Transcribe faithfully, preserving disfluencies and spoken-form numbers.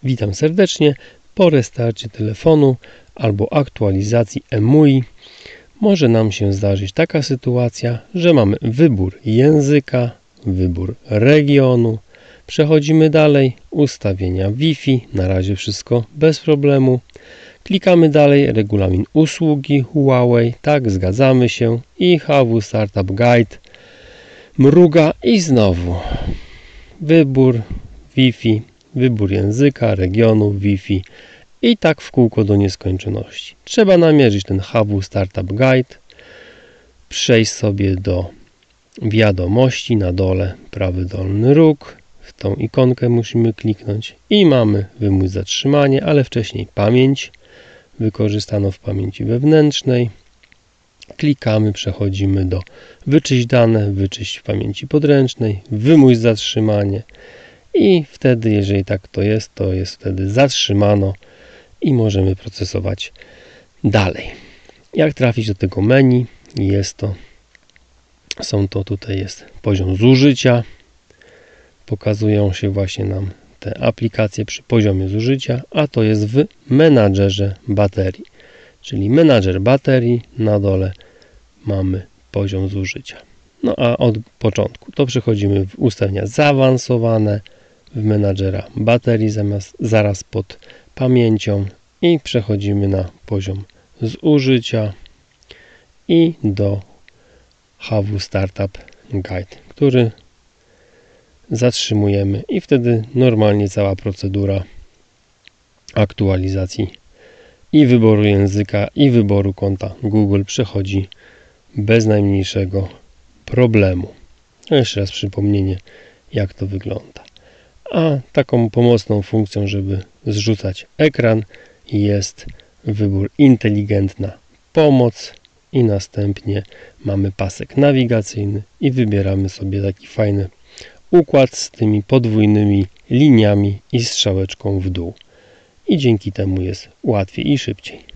Witam serdecznie. Po restarcie telefonu albo aktualizacji E M U I może nam się zdarzyć taka sytuacja, że mamy wybór języka, wybór regionu. Przechodzimy dalej, ustawienia Wi-Fi, na razie wszystko bez problemu. Klikamy dalej, regulamin usługi Huawei, tak, zgadzamy się i H W Startup Guide mruga i znowu wybór Wi-Fi, wybór języka, regionu, Wi-Fi i tak w kółko do nieskończoności. Trzeba namierzyć ten H W Startup Guide, przejść sobie do wiadomości, na dole prawy dolny róg, w tą ikonkę musimy kliknąć i mamy wymuś zatrzymanie, ale wcześniej pamięć, wykorzystano w pamięci wewnętrznej. Klikamy, przechodzimy do wyczyść dane, wyczyść w pamięci podręcznej, wymuś zatrzymanie i wtedy, jeżeli tak to jest, to jest wtedy zatrzymano i możemy procesować dalej. Jak trafić do tego menu? Jest to, są to tutaj jest poziom zużycia. Pokazują się właśnie nam te aplikacje przy poziomie zużycia, a to jest w menadżerze baterii. Czyli menadżer baterii, na dole mamy poziom zużycia. No a od początku to przechodzimy w ustawienia zaawansowane, w menadżera baterii zamiast, zaraz pod pamięcią i przechodzimy na poziom zużycia i do H W Startup Guide, który zatrzymujemy i wtedy normalnie cała procedura aktualizacji i wyboru języka i wyboru konta Google przechodzi bez najmniejszego problemu. No jeszcze raz przypomnienie, jak to wygląda. A taką pomocną funkcją, żeby zrzucać ekran, jest wybór inteligentna pomoc i następnie mamy pasek nawigacyjny i wybieramy sobie taki fajny układ z tymi podwójnymi liniami i strzałeczką w dół. I dzięki temu jest łatwiej i szybciej.